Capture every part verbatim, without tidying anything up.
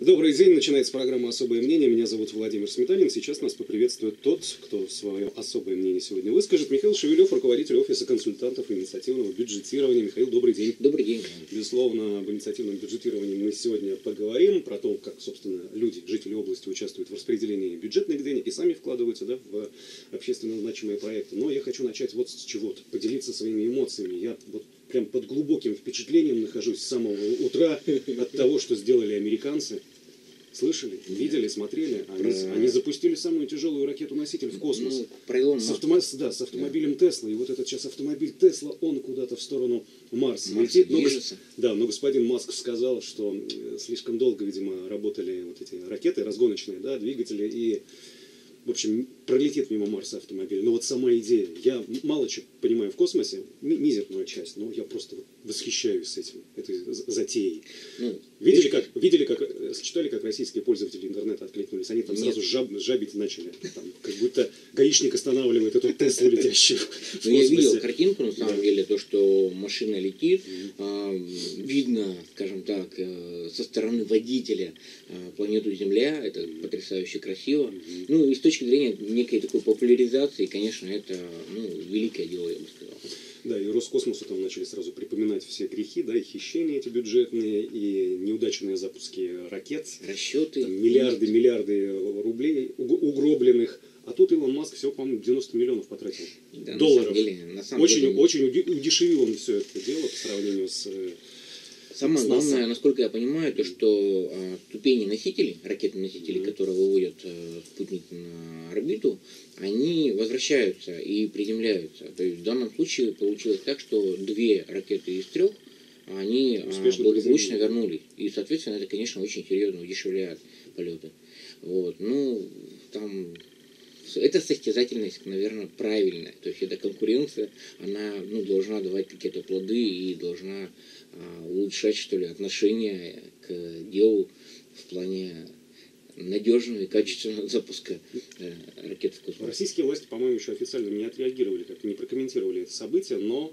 Добрый день, начинается программа «Особое мнение». Меня зовут Владимир Сметанин. Сейчас нас поприветствует тот, кто свое особое мнение сегодня выскажет. Михаил Шевелев, руководитель офиса консультантов инициативного бюджетирования. Михаил, добрый день. Добрый день. Безусловно, об инициативном бюджетировании мы сегодня поговорим, про то, как, собственно, люди, жители области участвуют в распределении бюджетных денег и сами вкладываются, да, в общественно значимые проекты. Но я хочу начать вот с чего-то, поделиться своими эмоциями. Я вот прям под глубоким впечатлением нахожусь с самого утра от того, что сделали американцы. Слышали, видели, смотрели. Они, про... они запустили самую тяжелую ракету-носитель в космос. Ну, про Илон с, автомо... да, с автомобилем да. Тесла. И вот этот сейчас автомобиль Тесла, он куда-то в сторону Марса летит. Но, да, но господин Маск сказал, что слишком долго, видимо, работали вот эти ракеты разгоночные, да, двигатели, и, в общем, пролетит мимо Марса автомобиль. Но вот сама идея. Я мало чего понимаю в космосе, мизерную часть, но я просто восхищаюсь этим, этой затеей. Ну, видели, как, видели, как, читали, как российские пользователи интернета откликнулись? Они там Нет. сразу жаб, жабить начали. Там, как будто гаишник останавливает эту Теслу летящую. Ну, я видел картинку, на самом да. деле, то, что машина летит, mm-hmm. а, видно, скажем так, со стороны водителя а, планету Земля, это mm-hmm. потрясающе красиво. Mm-hmm. Ну, и с точки зрения некой такой популяризации, конечно, это ну, великое дело, я бы сказал. Да, и Роскосмосу там начали сразу припоминать все грехи, да, и хищения эти бюджетные, и неудачные запуски ракет. Расчеты. Там, миллиарды, миллиарды рублей угробленных. А тут Илон Маск всего, по-моему, девяносто миллионов потратил да, долларов. На самом деле, на самом очень, деле... очень удешевил он все это дело по сравнению с... Самое главное, насколько я понимаю, то, что а, ступени носителей, ракетоносителей, mm-hmm. которые выводят а, спутник на орбиту, они возвращаются и приземляются. То есть в данном случае получилось так, что две ракеты из трех, они а, благополучно вернулись. И, соответственно, это, конечно, очень серьезно удешевляет полеты. Вот. Ну, там... Это состязательность, наверное, правильная. То есть эта конкуренция, она ну, должна давать какие-то плоды и должна а, улучшать, что ли, отношение к делу в плане надежного и качественного запуска э, ракет в космос. Российские власти, по-моему, еще официально не отреагировали, как-то не прокомментировали это событие, но...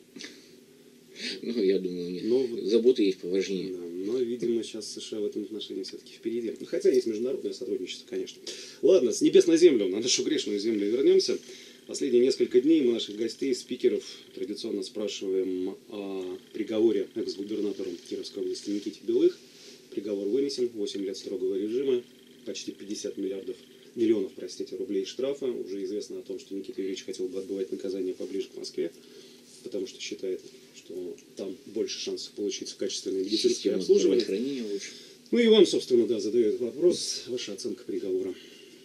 Ну, я думаю, у них но... заботы есть поважнее. Да, но, видимо, сейчас США в этом отношении все-таки впереди. Ну, хотя есть международное сотрудничество, конечно. Ладно, с небес на землю, на нашу грешную землю вернемся. Последние несколько дней мы наших гостей, спикеров, традиционно спрашиваем о приговоре экс-губернатору Кировской области Никите Белых. Приговор вынесен, восемь лет строгого режима, почти пятьдесят миллиардов, миллионов, простите, рублей штрафа. Уже известно о том, что Никита Юрьевич хотел бы отбывать наказание поближе к Москве, потому что считает, что там больше шансов получить качественное медицинское обслуживание. Ну и вам, собственно, да, задает вопрос, ваша оценка приговора.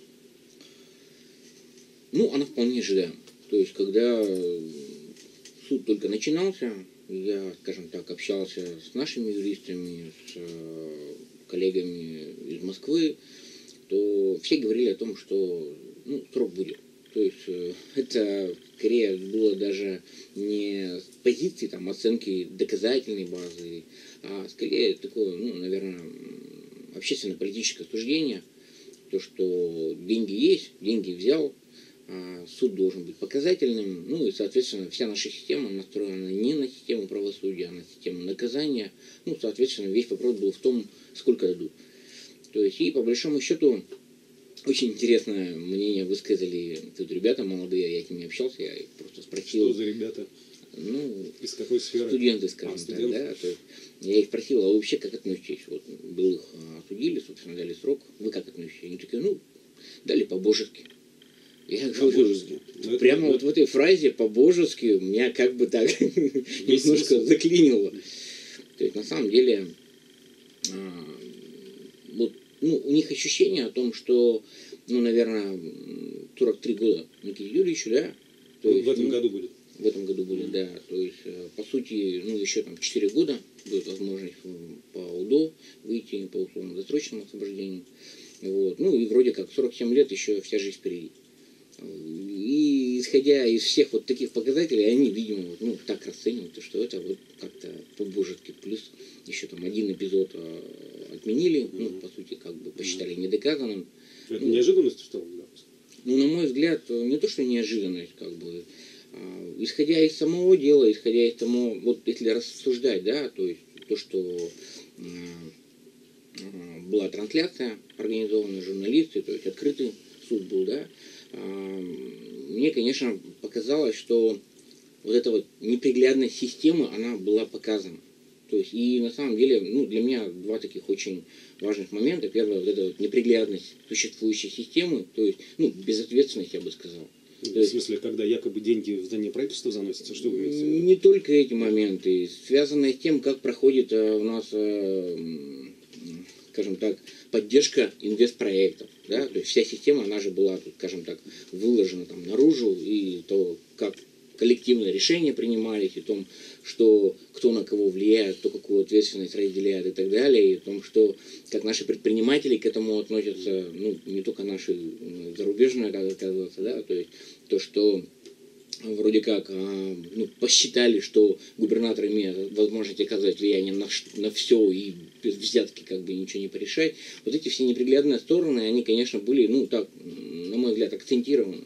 Ну, она вполне ожидаема. То есть, когда суд только начинался, я, скажем так, общался с нашими юристами, с коллегами из Москвы, то все говорили о том, что ну, срок будет. То есть это скорее было даже не с позиции там, оценки доказательной базы, а скорее такое, ну, наверное, общественно-политическое суждение, то, что деньги есть, деньги взял, а суд должен быть показательным, ну и, соответственно, вся наша система настроена не на систему правосудия, а на систему наказания. Ну, соответственно, весь вопрос был в том, сколько дадут. То есть, и по большому счету, очень интересное мнение высказали тут ребята молодые, я с ними общался, я их просто спросил. Что за ребята? Ну, из какой сферы? Студенты, скажем а, так, да. То есть, я их спросил, а вы вообще как относитесь? Вот был их осудили, собственно, дали срок, вы как относитесь? Они такие, ну, дали по-божески. Я говорю, ну, прямо это, вот в этой фразе по-божески меня как бы так немножко заклинило. То есть, на самом деле, вот, ну, у них ощущение о том, что, ну, наверное, сорок три года Никите Юрьевичу, да? То есть, в этом ну, году будет. В этом году будет, mm-hmm. да. То есть, по сути, ну, еще там четыре года будет возможность по УДО выйти по условно-досрочному освобождению. Вот. Ну, и вроде как сорок семь лет еще вся жизнь впереди. И исходя из всех вот таких показателей, они, видимо, вот, ну, так расценивают, что это вот как-то по-божески. Плюс еще там один эпизод а, отменили, mm-hmm. ну, по сути, как бы посчитали mm-hmm. недоказанным. Это ну, неожиданностью стало? Да? Ну, на мой взгляд, не то, что неожиданность, как бы, а, исходя из самого дела, исходя из того, вот если рассуждать, да, то есть то, что а, была трансляция, организованы журналисты, то есть открытый суд был, да. Мне, конечно, показалось, что вот эта вот неприглядность системы, она была показана. То есть, и на самом деле, ну, для меня два таких очень важных момента. Первое, вот эта вот неприглядность существующей системы, то есть, ну, безответственность, я бы сказал. В То есть, смысле, когда якобы деньги в здание правительства заносятся, что вы имеете в виду? не только эти моменты, связанные с тем, как проходит э, у нас, э, скажем так, поддержка инвестпроектов. Да? То есть вся система, она же была, тут, скажем так, выложена там наружу, и то, как коллективные решения принимались, и о том, что кто на кого влияет, кто какую ответственность разделяет и так далее, и о том, что как наши предприниматели к этому относятся, ну, не только наши зарубежные, как оказывается, да, то есть то, что вроде как ну, посчитали, что губернатор имеет возможность оказывать влияние на, на все и без взятки как бы ничего не порешать. Вот эти все неприглядные стороны, они, конечно, были, ну, так, на мой взгляд, акцентированы.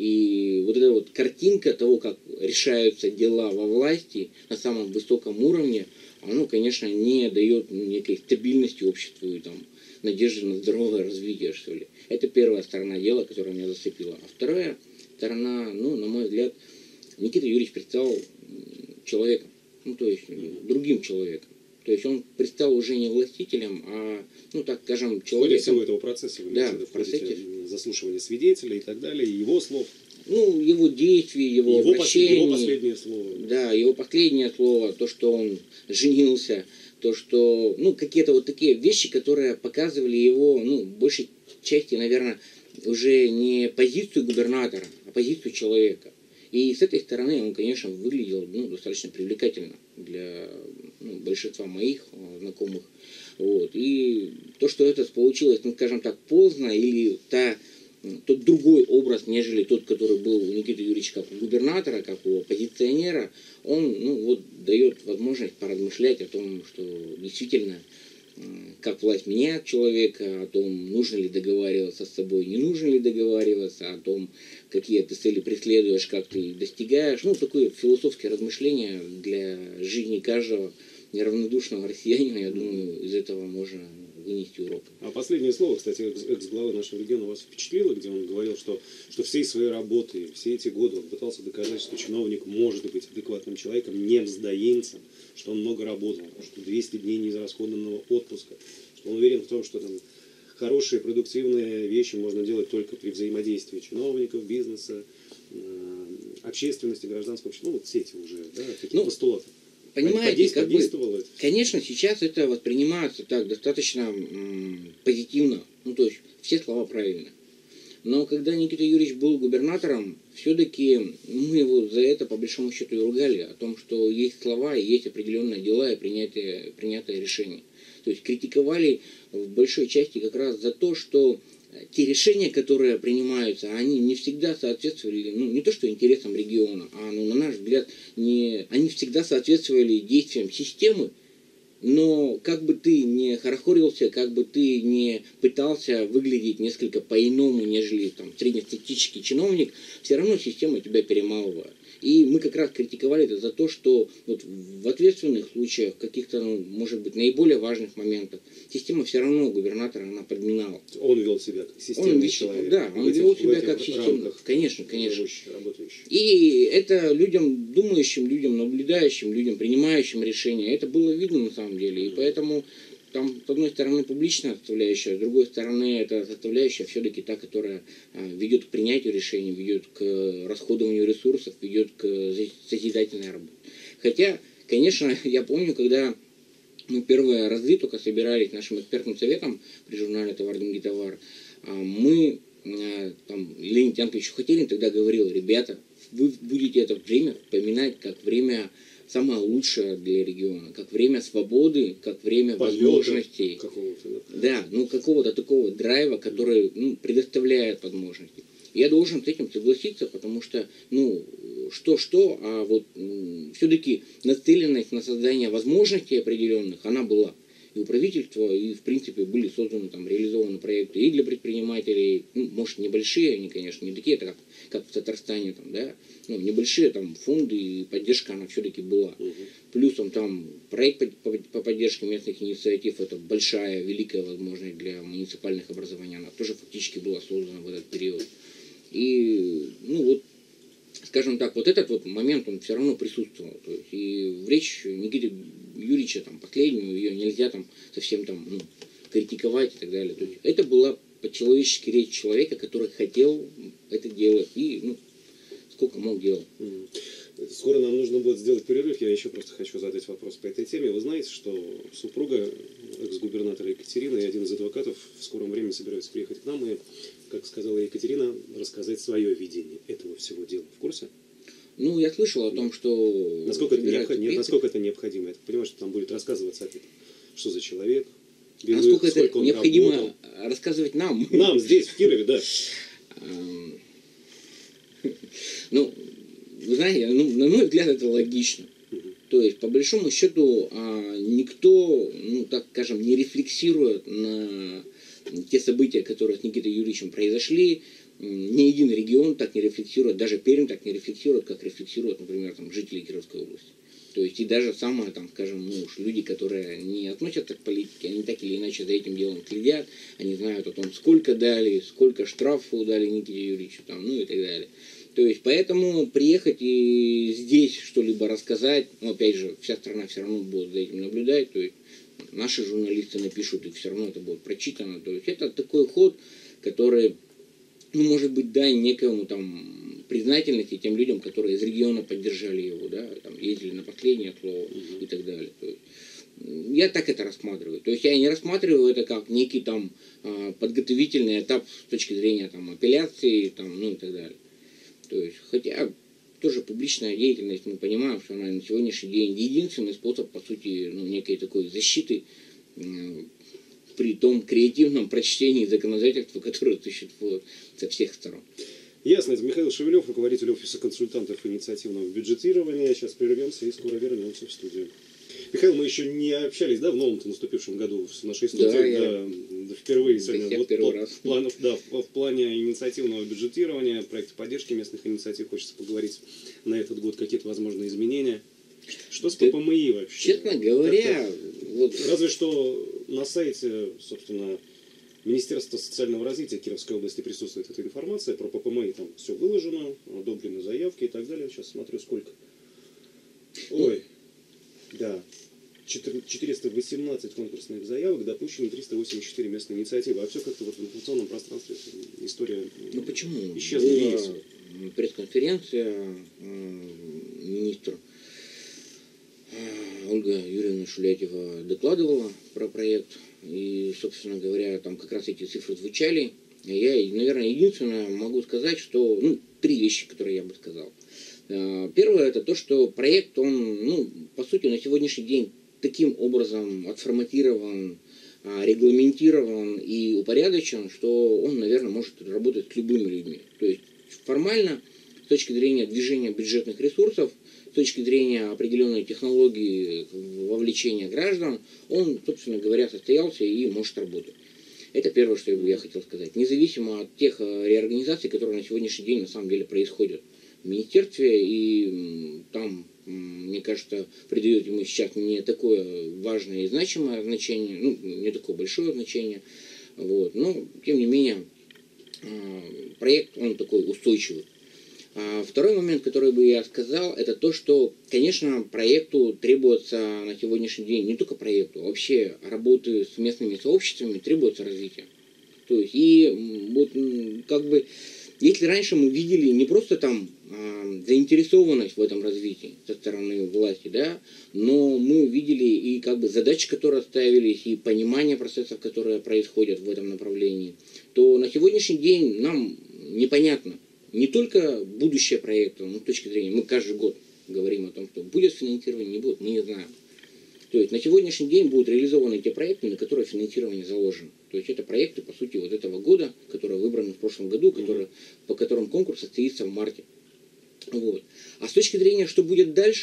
И вот эта вот картинка того, как решаются дела во власти на самом высоком уровне, оно, конечно, не дает некой стабильности обществу и там, надежды на здоровое развитие, что ли. Это первая сторона дела, которая меня зацепила. А вторая сторона, ну, на мой взгляд, Никита Юрьевич предстал человеком, ну, то есть другим человеком. То есть он предстал уже не властителем, а, ну, так скажем, человеком. В ходе всего этого процесса, вы да, в в процессе заслушивания свидетелей и так далее, его слов. Ну, его действий, его, его обращений. Его последнее слово. Да, его последнее слово, то, что он женился, то, что, ну, какие-то вот такие вещи, которые показывали его, ну, большей части, наверное, уже не позицию губернатора, а позицию человека. И с этой стороны он, конечно, выглядел, ну, достаточно привлекательно для ну, большинства моих знакомых. Вот. И то, что это получилось, ну, скажем так, поздно, или та, тот другой образ, нежели тот, который был у Никиты Юрьевича как у губернатора, как у оппозиционера, он, ну, вот, дает возможность поразмышлять о том, что действительно, как власть меняет человека, о том, нужно ли договариваться с собой, не нужно ли договариваться, о том, какие ты цели преследуешь, как ты их достигаешь. Ну, такое философское размышление для жизни каждого неравнодушного россиянина, я думаю, из этого можно вынести урок. А последнее слово, кстати, экс-главы нашего региона вас впечатлило, где он говорил, что, что всей своей работой, все эти годы он пытался доказать, что чиновник может быть адекватным человеком, не мздоимцем, что он много работал, что двести дней неизрасходованного отпуска, что он уверен в том, что там хорошие, продуктивные вещи можно делать только при взаимодействии чиновников, бизнеса, общественности, гражданского общества, ну вот все эти уже, да, такие ну, постулаты. Понимаете, как бы, конечно, сейчас это воспринимается так достаточно м, позитивно, ну то есть все слова правильные. Но когда Никита Юрьевич был губернатором, все-таки мы его за это по большому счету и ругали, о том, что есть слова и есть определенные дела и принятые, принятые решения. То есть критиковали в большой части как раз за то, что те решения, которые принимаются, они не всегда соответствовали, ну, не то что интересам региона, а, ну, на наш взгляд, не, они всегда соответствовали действиям системы, но как бы ты не хорохорился, как бы ты не пытался выглядеть несколько по-иному, нежели там среднестатистический чиновник, все равно система тебя перемалывает. И мы как раз критиковали это за то, что вот в ответственных случаях, каких-то, ну, может быть, наиболее важных моментах, система все равно губернатора, она подминала. Он вел себя как системный он, человек. Да, он этих, вел себя как системный. Конечно, конечно. Живущий, работающий. И это людям, думающим, людям, наблюдающим, людям, принимающим решения, это было видно на самом деле. И поэтому там, с одной стороны, публичная составляющая, с другой стороны, это составляющая все-таки та, которая а, ведет к принятию решений, ведет к расходованию ресурсов, ведет к созидательной работе. Хотя, конечно, я помню, когда мы первые разы только собирались нашим экспертным советом при журнале «Товар, деньги, товар», а, мы, а, там, Леонид Янкович Хотелин тогда говорил: ребята, вы будете это время вспоминать как время самое лучшее для региона, как время свободы, как время полета возможностей. Да? да, ну какого-то такого драйва, который ну, предоставляет возможности. Я должен с этим согласиться, потому что, ну, что-что, а вот все-таки нацеленность на создание возможностей определенных, она была. и у правительства, и в принципе были созданы, там, реализованы проекты и для предпринимателей, ну, может, небольшие они, конечно, не такие, как, как в Татарстане, там, да, ну, небольшие там фонды и поддержка она все-таки была. Угу. Плюсом там проект по, по, по поддержке местных инициатив, это большая, великая возможность для муниципальных образований, она тоже фактически была создана в этот период. И, ну, вот, скажем так, вот этот вот момент, он все равно присутствовал. То есть, и в речь Никиты Юрьевича, там, последнюю, ее нельзя там совсем там, ну, критиковать и так далее. То есть, это была по-человечески речь человека, который хотел это делать и, ну, сколько мог делать. Скоро нам нужно будет сделать перерыв. Я еще просто хочу задать вопрос по этой теме. Вы знаете, что супруга экс-губернатора Екатерины и один из адвокатов в скором времени собираются приехать к нам и, как сказала Екатерина, рассказать свое видение этого всего дела. В курсе? Ну, я слышал о том, что... Насколько это, необход... Нет, насколько это необходимо? Я понимаю, что там будет рассказываться о том, что за человек. А насколько это необходимо работал. Рассказывать нам? Нам, здесь, в Кирове, да. Ну, вы знаете, ну, на мой взгляд, это логично. Угу. То есть, по большому счету, а, никто, ну, так скажем, не рефлексирует на те события, которые с Никитой Юрьевичем произошли. Ни один регион так не рефлексирует, даже Пермь так не рефлексирует, как рефлексируют, например, там, жители Кировской области. То есть, и даже самые, там, скажем, ну, уж люди, которые не относятся к политике, они так или иначе за этим делом следят, они знают о том, сколько дали, сколько штрафов дали Никите Юрьевичу, там, ну и так далее. То есть, поэтому приехать и здесь что-либо рассказать, ну, опять же, вся страна все равно будет за этим наблюдать, то есть, наши журналисты напишут, и все равно это будет прочитано. То есть, это такой ход, который, ну, может быть, дай некому там признательности тем людям, которые из региона поддержали его, да, там, ездили на последнее слово угу. и так далее. То есть, я так это рассматриваю. То есть, я не рассматриваю это как некий там подготовительный этап с точки зрения там апелляции, там, ну и так далее. То есть, хотя тоже публичная деятельность, мы понимаем, что она на сегодняшний день единственный способ, по сути, ну, некой такой защиты э, при том креативном прочтении законодательства, которое существует со всех сторон. Ясно. Это Михаил Шевелев, руководитель офиса консультантов инициативного бюджетирования. Сейчас прервемся и скоро вернемся в студию. Михаил, мы еще не общались, да, в новом наступившем году в нашей студии. Да, я... да, впервые сегодня. Вот, первый по, раз. В, планов, да, в, в плане инициативного бюджетирования, проекта поддержки местных инициатив, хочется поговорить на этот год какие-то возможные изменения. Что с ППМИ вообще? Честно говоря... Вот... Разве что на сайте, собственно, Министерства социального развития Кировской области присутствует эта информация про ППМИ. Там все выложено, одобрены заявки и так далее. Сейчас смотрю, сколько. Ой... Да, четыреста восемнадцать конкурсных заявок, допущено триста восемьдесят четыре местные инициативы. А все как-то вот в информационном пространстве история ну, почему? исчезла. Была пресс-конференция, министр Ольга Юрьевна Шулятьева докладывала про проект. И, собственно говоря, там как раз эти цифры звучали. Я, наверное, единственное могу сказать, что, ну, три вещи, которые я бы сказал. Первое, это то, что проект, он, ну, по сути, на сегодняшний день таким образом отформатирован, регламентирован и упорядочен, что он, наверное, может работать с любыми людьми. То есть формально, с точки зрения движения бюджетных ресурсов, с точки зрения определенной технологии вовлечения граждан, он, собственно говоря, состоялся и может работать. Это первое, что я хотел сказать. Независимо от тех реорганизаций, которые на сегодняшний день на самом деле происходят в министерстве, и там, мне кажется, придает ему сейчас не такое важное и значимое значение, ну, не такое большое значение, вот, но, тем не менее, проект, он такой устойчивый. А второй момент, который бы я сказал, это то, что, конечно, проекту требуется на сегодняшний день, не только проекту, а вообще работы с местными сообществами требуется развитие. То есть, и вот как бы, если раньше мы видели не просто там э, заинтересованность в этом развитии со стороны власти, да, но мы видели и как бы задачи, которые ставились, и понимание процессов, которые происходят в этом направлении, то на сегодняшний день нам непонятно не только будущее проекта, ну, с точки зрения, мы каждый год говорим о том, что будет финансирование, не будет, мы не знаем. То есть на сегодняшний день будут реализованы те проекты, на которые финансирование заложено. То есть это проекты, по сути, вот этого года, которые выбраны в прошлом году, которые, по которым конкурс состоится в марте. Вот. А с точки зрения, что будет дальше,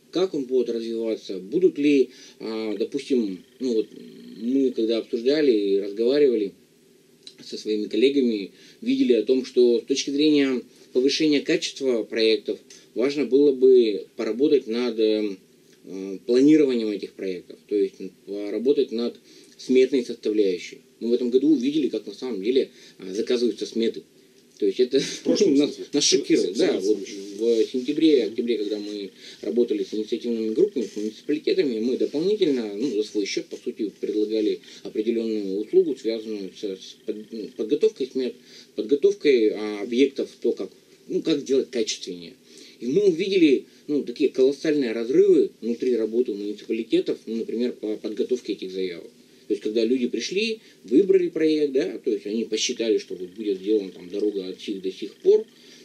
как он будет развиваться, будут ли, допустим, ну вот мы когда обсуждали и разговаривали со своими коллегами, видели о том, что с точки зрения повышения качества проектов важно было бы поработать над планированием этих проектов, то есть поработать над сметной составляющей. Мы в этом году увидели, как на самом деле заказываются сметы. То есть это нас, нас шокировало. Да, вот в сентябре, октябре, когда мы работали с инициативными группами, с муниципалитетами, мы дополнительно, ну, за свой счет, по сути, предлагали определенную услугу, связанную с, с подготовкой смет, подготовкой а, объектов, то, как, ну, как сделать качественнее. И мы увидели, ну, такие колоссальные разрывы внутри работы муниципалитетов, ну, например, по подготовке этих заявок. То есть, когда люди пришли, выбрали проект, да, то есть они посчитали, что вот будет сделана там дорога от сих до сих пор,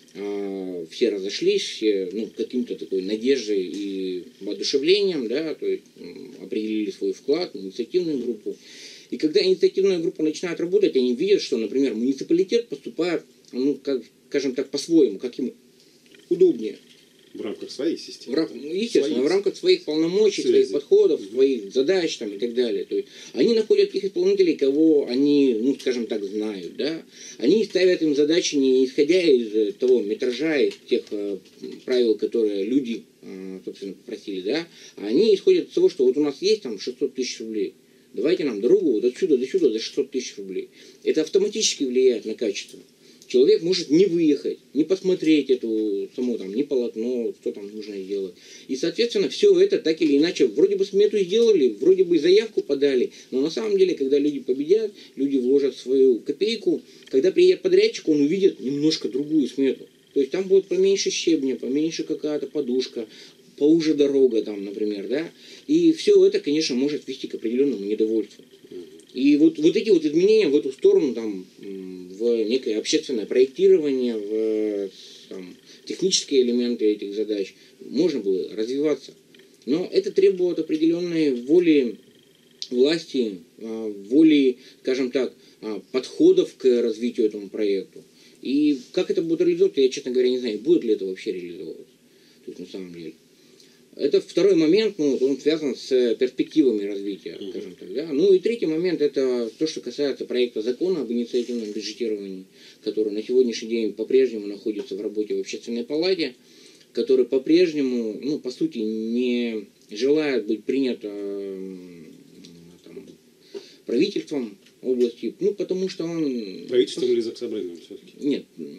а, все разошлись, все, ну, каким-то такой надеждой и воодушевлением, да, то есть определили свой вклад, инициативную группу. И когда инициативная группа начинает работать, они видят, что, например, муниципалитет поступает, ну, как, скажем так, по-своему, как им удобнее. В рамках своей системы. В рамках, естественно, своих, в рамках своих полномочий, связи, своих подходов, mm-hmm. своих задач там, и так далее. То есть они находят тех исполнителей, кого они, ну, скажем так, знают. Да? Они ставят им задачи не исходя из того метража, из тех э, правил, которые люди, э, собственно, попросили, да? А они исходят из того, что вот у нас есть там шестьсот тысяч рублей. Давайте нам дорогу вот отсюда до сюда за шестьсот тысяч рублей. Это автоматически влияет на качество. Человек может не выехать, не посмотреть эту саму там, не полотно, что там нужно сделать. И, соответственно, все это так или иначе, вроде бы смету сделали, вроде бы заявку подали, но на самом деле, когда люди победят, люди вложат свою копейку, когда приедет подрядчик, он увидит немножко другую смету. То есть там будет поменьше щебня, поменьше какая-то подушка, поуже дорога там, например, да. И все это, конечно, может вести к определенному недовольству. И вот, вот эти вот изменения в эту сторону, там, в некое общественное проектирование, в там, технические элементы этих задач, можно было развиваться. Но это требует определенной воли власти, воли, скажем так, подходов к развитию этому проекту. И как это будет реализовываться, я, честно говоря, не знаю, будет ли это вообще реализовываться. То есть, на самом деле. Это второй момент, ну, он связан с перспективами развития, скажем так. Да? Ну и третий момент, это то, что касается проекта закона об инициативном бюджетировании, который на сегодняшний день по-прежнему находится в работе в Общественной палате, который по-прежнему, ну, по сути, не желает быть принят э, там, правительством области, ну, потому что он... Правительством или Заксобранием все-таки? Нет.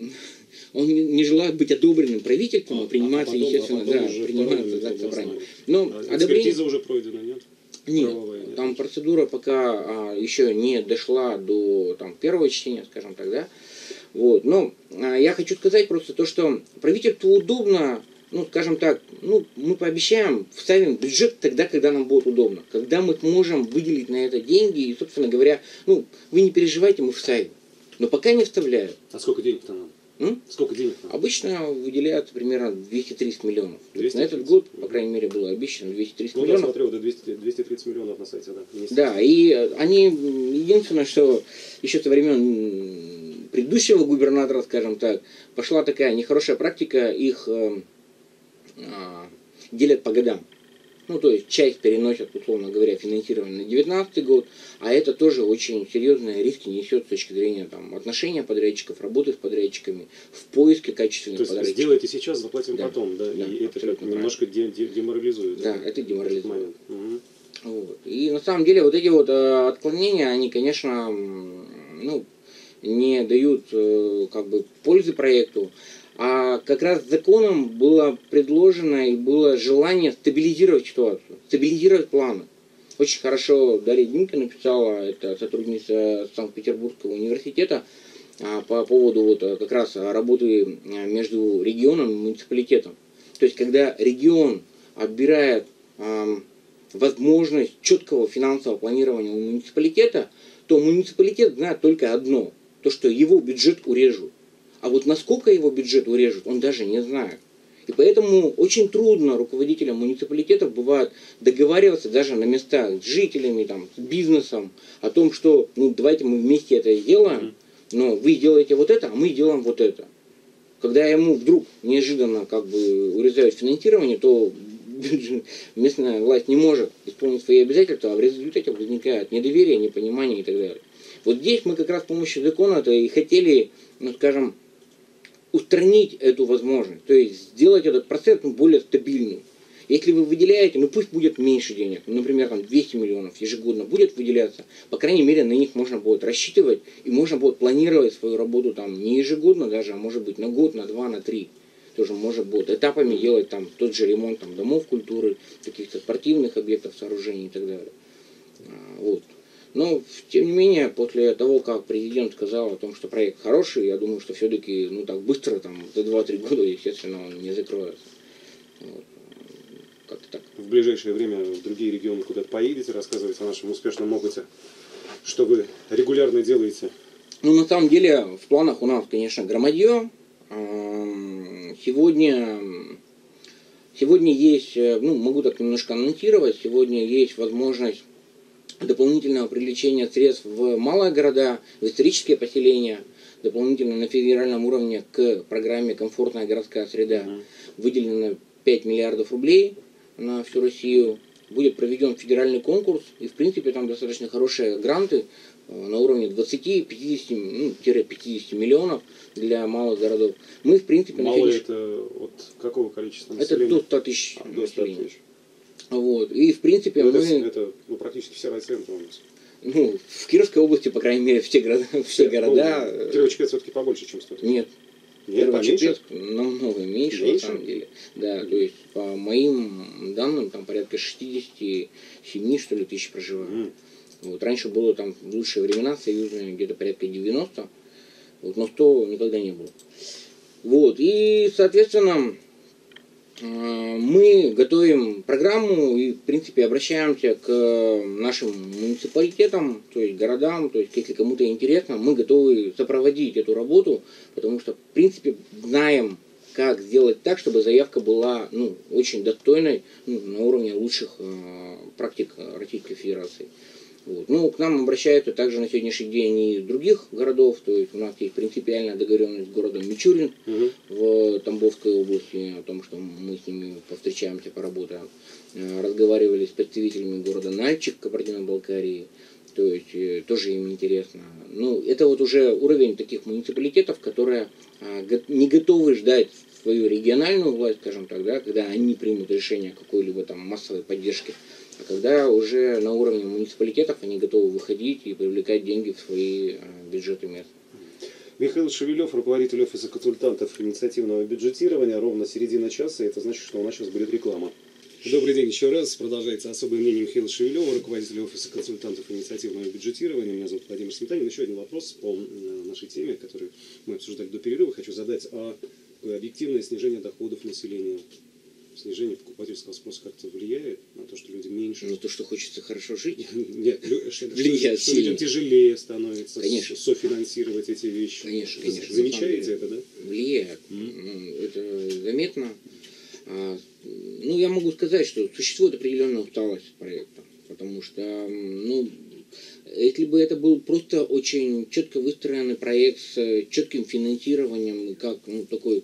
Он не желает быть одобренным правительством, а, а приниматься, а потом, естественно, а да, принимается Заксобранием. Но а одобрение... Экспертиза уже пройдена, нет? Нет, правовая, нет, там процедура пока а, еще не дошла до там, первого чтения, скажем так, да. Вот. Но а, я хочу сказать просто то, что правительству удобно, ну, скажем так, ну, мы пообещаем, вставим бюджет тогда, когда нам будет удобно. Когда мы сможем выделить на это деньги, и, собственно говоря, ну, вы не переживайте, мы вставим. Но пока не вставляют. А сколько денег-то надо? М? Сколько денег надо? Обычно выделяют примерно двести тридцать миллионов. двести тридцать. На этот год, по крайней мере, было обещано двести тридцать ну, миллионов. Ну, я смотрел, да, двести тридцать миллионов на сайте, да. Да, и они, единственное, что еще со времен предыдущего губернатора, скажем так, пошла такая нехорошая практика, их э, э, делят по годам. Ну, то есть часть переносят, условно говоря, финансирование на девятнадцатый год, а это тоже очень серьезные риски несет с точки зрения там, отношения подрядчиков, работы с подрядчиками, в поиске качественных то подрядчиков. То есть сделайте сейчас, заплатим да, потом, да? да и это немножко де- де- деморализует. Да, да, это деморализует. Угу. Вот. И на самом деле вот эти вот э, отклонения, они, конечно, ну, не дают э, как бы пользы проекту. А как раз законом было предложено и было желание стабилизировать ситуацию, стабилизировать планы. Очень хорошо Дарья Димка написала, это сотрудница Санкт-Петербургского университета, по поводу вот как раз работы между регионом и муниципалитетом. То есть, когда регион отбирает возможность четкого финансового планирования у муниципалитета, то муниципалитет знает только одно, то, что его бюджет урежут. А вот насколько его бюджет урежут, он даже не знает. И поэтому очень трудно руководителям муниципалитетов бывает договариваться даже на местах с жителями, там, с бизнесом о том, что ну давайте мы вместе это сделаем, но вы делаете вот это, а мы делаем вот это. Когда ему вдруг неожиданно как бы урезают финансирование, то местная власть не может исполнить свои обязательства, а в результате возникает недоверие, непонимание и так далее. Вот здесь мы как раз с помощью закона-то и хотели, ну скажем, устранить эту возможность, то есть сделать этот процесс ну, более стабильным. Если вы выделяете, ну пусть будет меньше денег, ну, например, там двести миллионов ежегодно будет выделяться, по крайней мере на них можно будет рассчитывать и можно будет планировать свою работу там не ежегодно даже, а может быть на год, на два, на три. Тоже может будет этапами делать там тот же ремонт там, домов культуры, каких-то спортивных объектов, сооружений и так далее. Вот. Но, тем не менее, после того, как президент сказал о том, что проект хороший, я думаю, что все-таки ну, так быстро, там, за два-три года, естественно, он не закроется. Вот. Как-то так. В ближайшее время в другие регионы куда-то поедете, рассказывать о нашем успешном опыте, что вы регулярно делаете? Ну, на самом деле, в планах у нас, конечно, громадье. Сегодня, сегодня есть, ну, могу так немножко анонсировать, сегодня есть возможность дополнительного привлечения средств в малые города, в исторические поселения, дополнительно на федеральном уровне к программе «Комфортная городская среда» выделено пять миллиардов рублей на всю Россию. Будет проведен федеральный конкурс, и в принципе там достаточно хорошие гранты на уровне двадцати-пятидесяти миллионов для малых городов. Мы в принципе... Малые на это от какого количества населения? Это до ста тысяч а, до ста тысяч. Вот. И в принципе ну, мы... Это, это ну, практически все райцентры у нас. Ну, в Кировской области, по крайней мере, все города... Все, все города... Ну, Кирово-Чепецк все-таки побольше, чем сто тысяч. Нет. Нет, поменьше? Намного меньше, меньше, на самом деле. Да, то есть, по моим данным, там порядка шестьдесят семь что ли, тысяч проживают. Mm. Вот, раньше было там в лучшие времена, союзные, где-то порядка девяносто, вот, но сто никогда не было. Вот, и, соответственно, мы готовим программу и, в принципе, обращаемся к нашим муниципалитетам, то есть городам, то есть, если кому-то интересно, мы готовы сопроводить эту работу, потому что, в принципе, знаем, как сделать так, чтобы заявка была ну, очень достойной, ну, на уровне лучших э, практик Российской Федерации. Вот. Ну, к нам обращаются также на сегодняшний день и из других городов, то есть у нас есть принципиальная договоренность с городом Мичурин угу. в Тамбовской области, о том, что мы с ними повстречаемся, поработаем. Разговаривали с представителями города Нальчик Кабардино-Балкарии, то есть тоже им интересно. Ну, это вот уже уровень таких муниципалитетов, которые не готовы ждать свою региональную власть, скажем так, да, когда они примут решение какой-либо там массовой поддержки, а когда уже на уровне муниципалитетов они готовы выходить и привлекать деньги в свои э, бюджеты мест. Михаил Шевелев, руководитель офиса консультантов инициативного бюджетирования, ровно середина часа, это значит, что у нас сейчас будет реклама. Добрый день еще раз. Продолжается особое мнение Михаила Шевелева, руководителя офиса консультантов инициативного бюджетирования. Меня зовут Владимир Сметанин. Еще один вопрос по нашей теме, который мы обсуждали до перерыва. Хочу задать о объективное снижение доходов населения. Снижение покупательского спроса как-то влияет на то, что люди меньше... На то, что хочется хорошо жить? Нет, влияет. Что людям тяжелее становится конечно. софинансировать эти вещи. Конечно, конечно. Замечаете это, да? Влияет. Mm. Это заметно. Ну, я могу сказать, что существует определенная усталость проекта. Потому что, ну, если бы это был просто очень четко выстроенный проект с четким финансированием, как, ну, такой...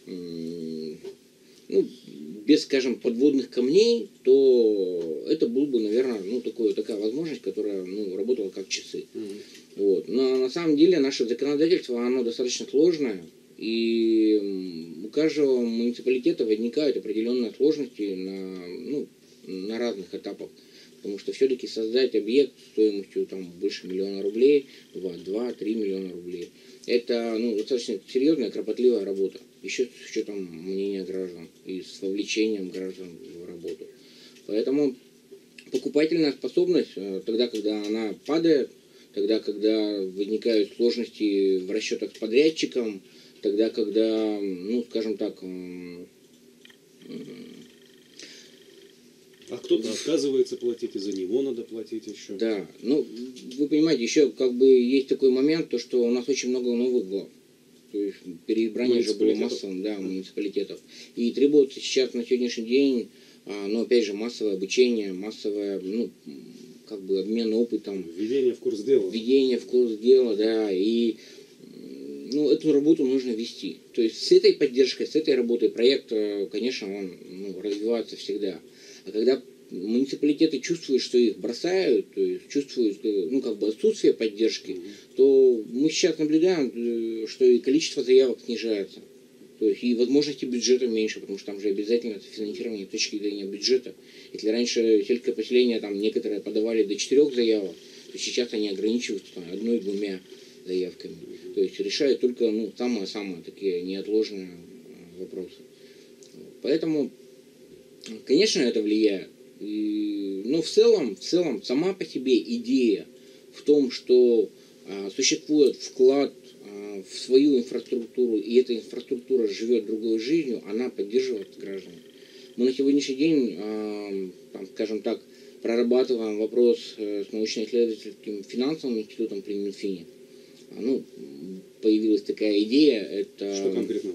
Ну, без, скажем, подводных камней, то это был бы, наверное, ну, такое, такая возможность, которая ну, работала как часы. Mm-hmm. Вот. Но на самом деле наше законодательство, оно достаточно сложное, и у каждого муниципалитета возникают определенные сложности на, ну, на разных этапах. Потому что все-таки создать объект стоимостью там, больше миллиона рублей, два-три миллиона рублей, это ну, достаточно серьезная, кропотливая работа. Еще с учетом мнения граждан и с вовлечением граждан в работу. Поэтому покупательная способность, тогда, когда она падает, тогда, когда возникают сложности в расчетах с подрядчиком, тогда, когда, ну, скажем так... А кто-то отказывается платить, и за него надо платить еще. Да, ну, вы понимаете, еще как бы есть такой момент, то, что у нас очень много новых глав. То есть переизбрание же было массовым, да, муниципалитетов. И требуется сейчас на сегодняшний день, ну, опять же, массовое обучение, массовое, ну, как бы обмен опытом. Введение в курс дела. Введение в курс дела, да. И ну, эту работу нужно вести. То есть с этой поддержкой, с этой работой проект, конечно, он ну, развивается всегда. А когда муниципалитеты чувствуют, что их бросают, то есть чувствуют, ну, как бы отсутствие поддержки, mm-hmm. то мы сейчас наблюдаем, что и количество заявок снижается. То есть и возможности бюджета меньше, потому что там же обязательно финансирование с точки зрения бюджета. Если раньше сельское поселение там некоторые подавали до четырех заявок, то сейчас они ограничиваются там, одной-двумя заявками. Mm-hmm. То есть решают только ну, самые-самые такие неотложные вопросы. Поэтому, конечно, это влияет. И, но в целом, в целом, сама по себе идея в том, что а, существует вклад а, в свою инфраструктуру, и эта инфраструктура живет другой жизнью, она поддерживается гражданами. Мы на сегодняшний день, а, там, скажем так, прорабатываем вопрос с научно-исследовательским финансовым институтом при Минфине. А, ну, появилась такая идея. Это что конкретно?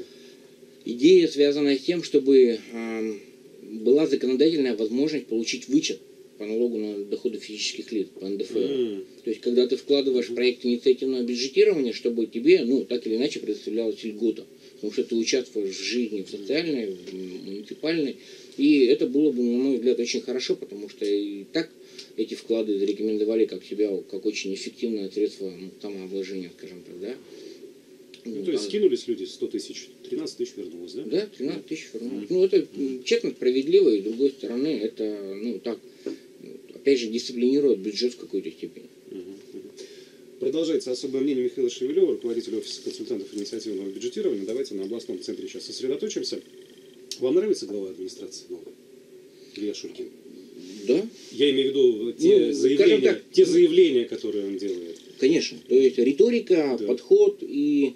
Идея, связанная с тем, чтобы а, была законодательная возможность получить вычет по налогу на доходы физических лиц, по эн дэ эф эр. Mm. То есть, когда ты вкладываешь mm. в проект инициативного бюджетирования, чтобы тебе, ну, так или иначе предоставлялась льгота. Потому что ты участвуешь в жизни, в социальной, в муниципальной. И это было бы, на мой взгляд, очень хорошо, потому что и так эти вклады зарекомендовали как себя, как очень эффективное средство ну, самообложения, скажем так, да. Ну, то есть скинулись люди сто тысяч, тринадцать тысяч вернулось, да? Да, тринадцать тысяч вернулось. Mm-hmm. Ну, это mm-hmm. честно, справедливо, и с другой стороны, это, ну, так, опять же, дисциплинирует бюджет в какой-то степени. Mm-hmm. Продолжается особое мнение Михаила Шевелева, руководителя офиса консультантов инициативного бюджетирования. Давайте на областном центре сейчас сосредоточимся. Вам нравится глава администрации новая? Илья Шуркин? Да. Я имею в виду те, ну, заявления, так, те заявления, которые он делает. Конечно. То есть риторика, да. подход и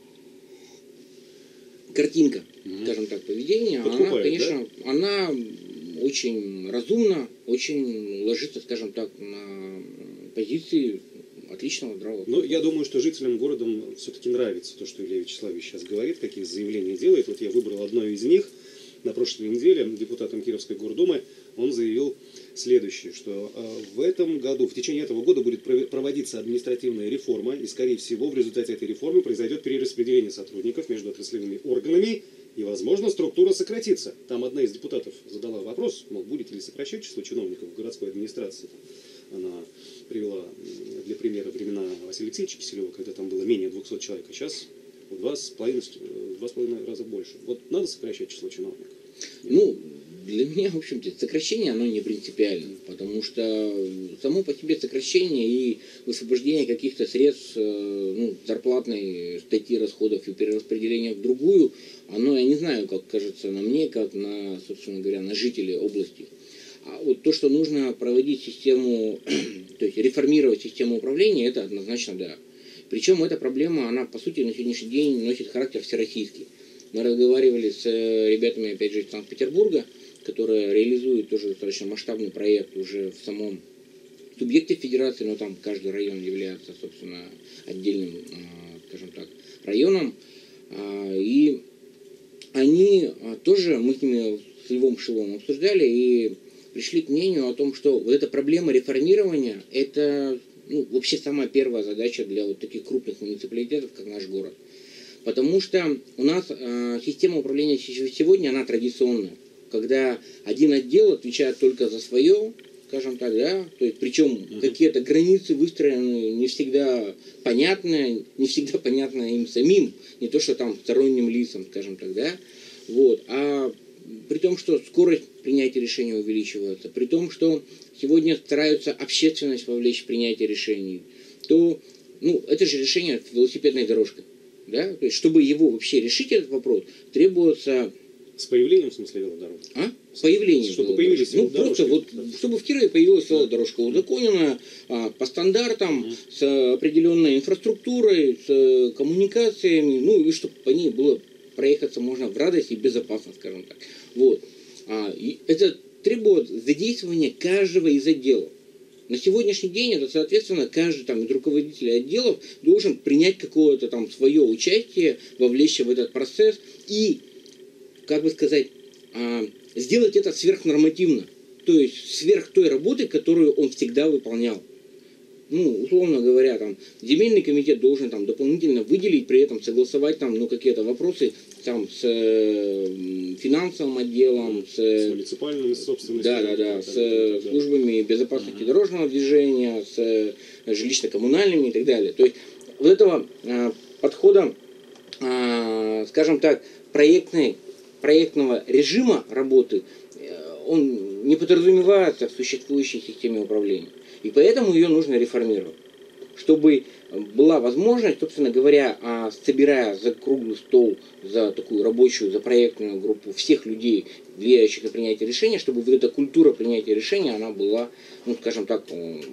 картинка, mm-hmm. скажем так, поведения, Подкупает, она, конечно, да? она очень разумна, очень ложится, скажем так, на позиции отличного здравого. Ну, я думаю, что жителям города все-таки нравится то, что Илья Вячеславович сейчас говорит, какие заявления делает. Вот я выбрал одно из них. На прошлой неделе депутатом Кировской гордумы он заявил следующее, что в этом году, в течение этого года будет проводиться административная реформа, и, скорее всего, в результате этой реформы произойдет перераспределение сотрудников между отраслевыми органами, и, возможно, структура сократится. Там одна из депутатов задала вопрос, мол, будете ли сокращать число чиновников в городской администрации. Она привела для примера времена Василия Алексеевича Киселева, когда там было менее двухсот человек, а сейчас в два с половиной, два с половиной раза больше. Вот надо сокращать число чиновников? Ну, для меня, в общем-то, сокращение, оно не принципиально, потому что само по себе сокращение и высвобождение каких-то средств, ну, зарплатной статьи расходов и перераспределение в другую, оно, я не знаю, как кажется на мне, как на, собственно говоря, на жителей области. А вот то, что нужно проводить систему, то есть реформировать систему управления, это однозначно да. Причем эта проблема, она, по сути, на сегодняшний день носит характер всероссийский. Мы разговаривали с ребятами, опять же, из Санкт-Петербурга, которые реализуют тоже достаточно масштабный проект уже в самом субъекте федерации, но там каждый район является, собственно, отдельным, скажем так, районом. И они тоже, мы с ними с Львом Шиловым обсуждали и пришли к мнению о том, что вот эта проблема реформирования, это ну, вообще самая первая задача для вот таких крупных муниципалитетов, как наш город. Потому что у нас э, система управления сегодня, она традиционная. Когда один отдел отвечает только за свое, скажем так, да, то есть причем uh-huh. какие-то границы выстроены не всегда понятны, не всегда понятно им самим, не то что там сторонним лицам, скажем так, да, вот, а при том, что скорость принятия решений увеличивается, при том, что сегодня стараются общественность вовлечь в принятие решений, то, ну, это же решение велосипедной дорожкой, да, то есть чтобы его вообще решить этот вопрос, требуется... С появлением, в смысле, велодорожки? А? С появлением. Чтобы появились ну, просто вот, чтобы в Кирове появилась да. велодорожка узаконенная, а, по стандартам, угу. с определенной инфраструктурой, с коммуникациями, ну и чтобы по ней было проехаться можно в радость и безопасно, скажем так. Вот. А, и это требует задействования каждого из отделов. На сегодняшний день это, соответственно, каждый там, из руководителей отделов должен принять какое-то там свое участие, вовлечься в этот процесс и, как бы сказать, а, сделать это сверхнормативно. То есть сверх той работы, которую он всегда выполнял. ну, условно говоря, там, земельный комитет должен там дополнительно выделить, при этом согласовать там, ну, какие-то вопросы там с э, финансовым отделом, с, с муниципальными собственностью, да, да, да, с да. службами безопасности uh-huh. дорожного движения, с э, жилищно-коммунальными и так далее. То есть вот этого э, подхода, э, скажем так, проектной, проектного режима работы, э, он не подразумевается в существующей системе управления. И поэтому ее нужно реформировать, чтобы была возможность, собственно говоря, собирая за круглый стол, за такую рабочую, за проектную группу всех людей, влияющих на принятие решения, чтобы вот эта культура принятия решения, она была, ну, скажем так,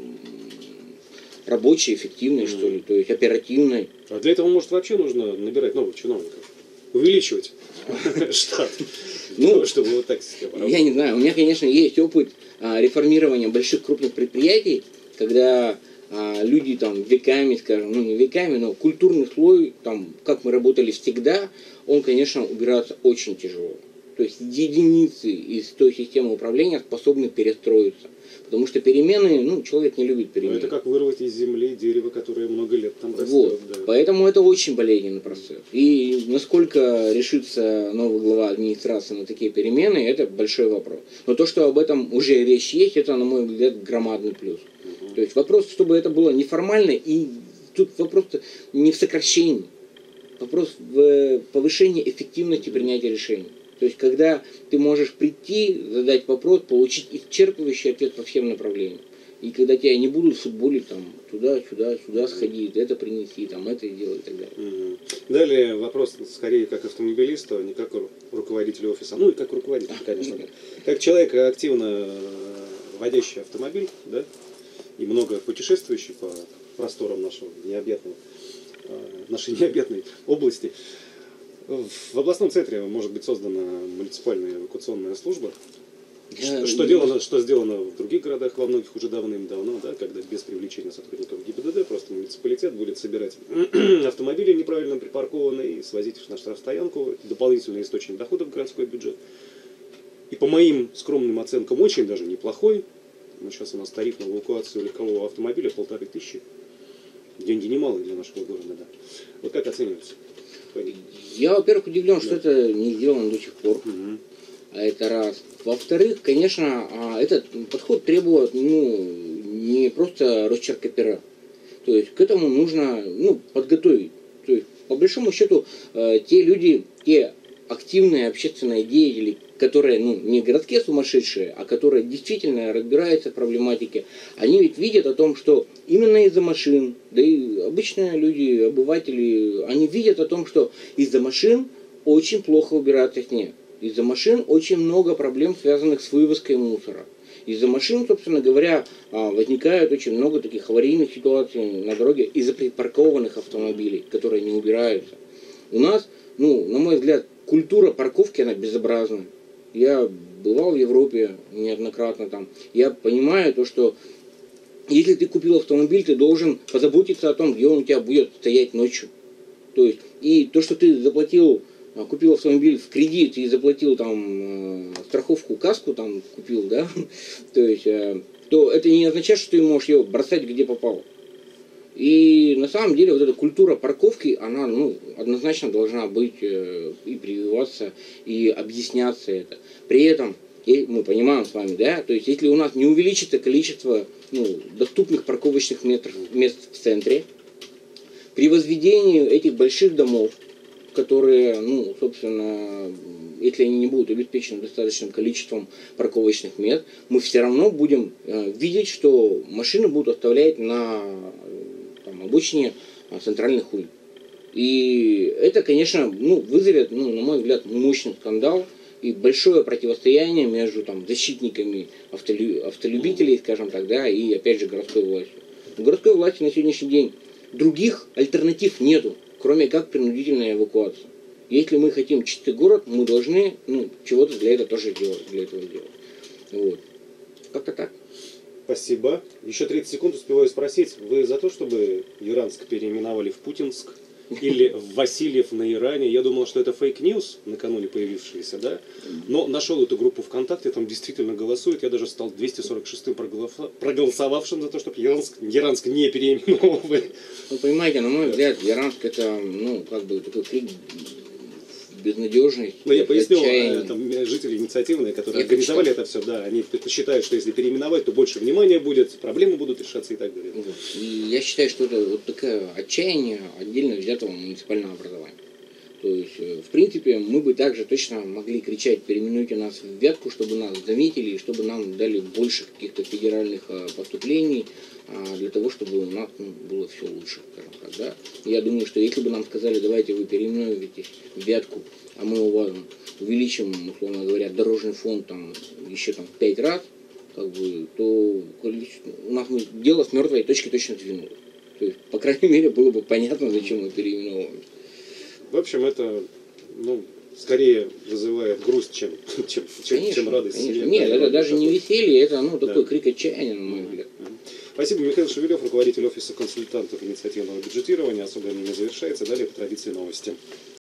рабочей, эффективной, mm-hmm. что ли, то есть оперативной. А для этого, может, вообще нужно набирать новых чиновников, увеличивать штат, ну, чтобы вот так система. Я не знаю, у меня, конечно, есть опыт а, реформирования больших крупных предприятий, когда а, люди там веками, скажем, ну не веками, но культурный слой, там, как мы работали всегда, он, конечно, убираться очень тяжело. То есть единицы из той системы управления способны перестроиться. Потому что перемены, ну, человек не любит перемены. Но это как вырвать из земли дерево, которое много лет там растет. Вот. Да. Поэтому это очень болезненный процесс. И насколько решится новый глава администрации на такие перемены, это большой вопрос. Но то, что об этом уже речь есть, это, на мой взгляд, громадный плюс. Угу. То есть вопрос, чтобы это было неформально, и тут вопрос не в сокращении, вопрос в повышении эффективности принятия решений. То есть, когда ты можешь прийти, задать вопрос, получить исчерпывающий ответ по всем направлениям. И когда тебя не будут футболить там туда, сюда, сюда сходи, это принеси, там это сделай и так далее. Угу. Далее вопрос скорее как автомобилиста, а не как руководителя офиса. Ну и как руководитель, конечно. Да. Как человек, активно водящий автомобиль, да, и много путешествующий по просторам нашего необъятного, нашей необъятной области. В областном центре может быть создана муниципальная эвакуационная служба. Я, что, я... делано, что сделано в других городах, во многих уже давным-давно, да, когда без привлечения сотрудников ГИБДД просто муниципалитет будет собирать автомобили неправильно припаркованные и свозить их на штрафстоянку. Дополнительный источник доходов в городской бюджет. И по моим скромным оценкам очень даже неплохой. Ну, сейчас у нас тариф на эвакуацию легкового автомобиля полторы тысячи. Деньги немалые для нашего города, да. Вот как оценивается? Я, во-первых, удивлен, да. что это не сделано до сих пор. Угу. А это раз. Во-вторых, конечно, этот подход требует, ну, не просто росчерка пера. То есть к этому нужно, ну, подготовить. То есть, по большому счету, те люди, те активные общественные деятели, которые, ну, не городские сумасшедшие, а которые действительно разбираются в проблематике, они ведь видят о том, что именно из-за машин, да и обычные люди, обыватели, они видят о том, что из-за машин очень плохо убирается снег. Из-за машин очень много проблем, связанных с вывозкой мусора. Из-за машин, собственно говоря, возникает очень много таких аварийных ситуаций на дороге из-за припаркованных автомобилей, которые не убираются. У нас, ну, на мой взгляд, культура парковки, она безобразна. Я бывал в Европе неоднократно там. Я понимаю то, что если ты купил автомобиль, ты должен позаботиться о том, где он у тебя будет стоять ночью. То есть, и то, что ты заплатил, купил автомобиль в кредит и заплатил там страховку, каску там купил, да, то есть, то это не означает, что ты можешь ее бросать где попало. И на самом деле вот эта культура парковки, она, ну, однозначно должна быть э, и прививаться, и объясняться это. При этом, и мы понимаем с вами, да, то есть если у нас не увеличится количество, ну, доступных парковочных метров, мест в центре, при возведении этих больших домов, которые, ну, собственно, если они не будут обеспечены достаточным количеством парковочных мест, мы все равно будем э, видеть, что машины будут оставлять на обочине центральных улиц. И это, конечно, ну, вызовет, ну, на мой взгляд, мощный скандал и большое противостояние между там, защитниками автолю... автолюбителей, скажем так, да, и, опять же, городской властью. У городской власти на сегодняшний день других альтернатив нету, кроме как принудительная эвакуация. Если мы хотим чистый город, мы должны, ну, чего-то для этого тоже делать, для этого делать. Вот. Как-то так. Спасибо. Еще тридцать секунд успеваю спросить. Вы за то, чтобы Яранск переименовали в Путинск? или Васильев на Иране. Я думал, что это фейк-ньюс, накануне появившиеся, да? Но нашел эту группу ВКонтакте, там действительно голосуют. Я даже стал двести сорок шестым проголосовавшим за то, чтобы Яранск, Яранск не переименовывали. Вы понимаете, на мой взгляд, Яранск это, ну, как бы такой крик безнадежный. Ну, я поясню, там, жители инициативные, которые я организовали это все, да, они считают, что если переименовать, то больше внимания будет, проблемы будут решаться и так далее. Вот. И я считаю, что это вот такое отчаяние отдельно взятого муниципального образования. То есть, в принципе, мы бы также точно могли кричать: переименуйте нас в Вятку, чтобы нас заметили, и чтобы нам дали больше каких-то федеральных поступлений, для того, чтобы у нас, ну, было все лучше, скажем так, да. Я думаю, что если бы нам сказали: давайте вы переименуете в Вятку, а мы у вас увеличим, условно говоря, дорожный фонд там еще там в пять раз, как бы, то у нас дело с мертвой точки точно сдвинулось. То есть, по крайней мере, было бы понятно, зачем мы переименовываем. В общем, это, ну, скорее вызывает грусть, чем, чем, конечно, чем радость. Конечно. Нет, это даже не веселье, это, ну, такой, да, крик отчаяния, на мой взгляд. Спасибо. Михаил Шевелев, руководитель офиса консультантов инициативного бюджетирования. Особое мнение завершается. Далее по традиции новости.